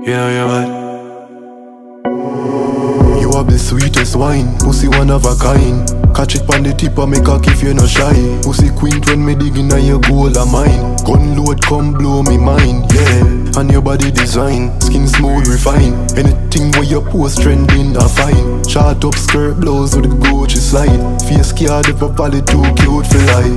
You know you're bad. You have the sweetest wine, pussy one of a kind. Catch it on the tip and make cock if you're not shy. Pussy quint when me dig inna your goal of mine. Gun load come blow me mind, yeah. And your body design, skin smooth refine. Anything where you post trending I find. Short up skirt blouse with the Gucci slide. Face card if a valley too cute for lie.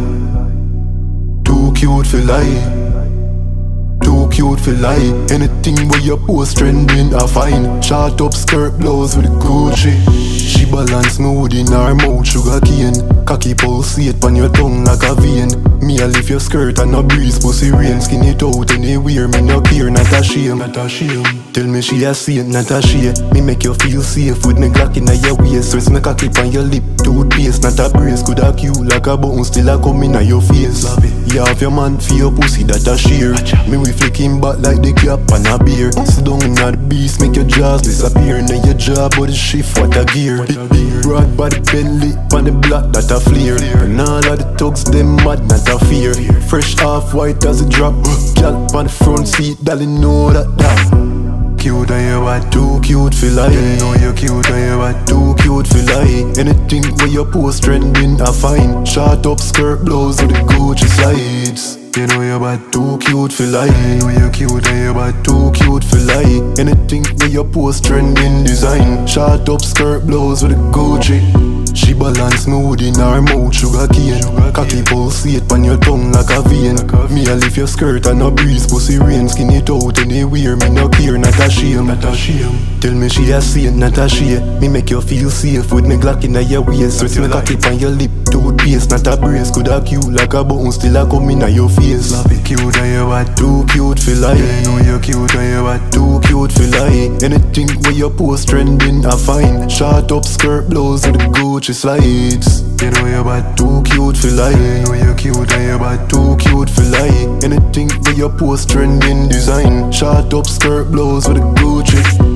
Too cute for lie. Too cute for lie. Anything where you post trending I find. Short up skirt blouse with the Gucci. She balance smooth in her mouth, sugar cane. Cocky pulsate on your tongue like a vein. Me I lift your skirt and no breeze, pussy rain. Skin it out anywhere, me no care, not a shame, not a shame. Tell me she a saint, not a shame. Me make you feel safe with me Glock inna your waist. Rest me cocky on your lip, toothpaste, not a brace. Coulda cute like a bone, still a come inna your face. You have your man for your pussy, that a sheer. Me we flick him back like the cap on a beer. Sit down inna the beast, make your jaws disappear. Now your jaw body shift, what a gear. Big broad body Bentley, on the block that a flare. And all of the thugs them mad, not a fear. Fresh off white as a drop. Girl on the front seat, darling know that. Cute and you are too cute for lie. You know you're cute and you are too cute for lie. Anything where you post trending I find. Short up skirt blouse with the Gucci slides. You know you're bad, too cute for lie. You know you're cute and you're bad, too cute for lie. Anything where you post trending design. Short up skirt blouse with the Gucci. She balance smooth in her mouth, sugar cane. Cocky pulsate on your tongue like a vein. Me I lift your skirt and no breeze, pussy rain. Skin it out anywhere, me no care, not a shame, not a shame. Tell me she a saint, not a shame. Me make you feel safe with me Glock inna your waist. Rest me cocky on your lip, toothpaste, not a brace. Coulda cute like a bone, still a come inna your face. Cute and you are too cute for lie. You know you're cute and you are too cute for lie. Anything where you post trending I find. Short up skirt blouse with the Gucci slides. You know you're bad, too cute for lie. You know you're cute and you're bad, too cute for lie. Anything where you post trending design. Short up skirt blouse with the Gucci.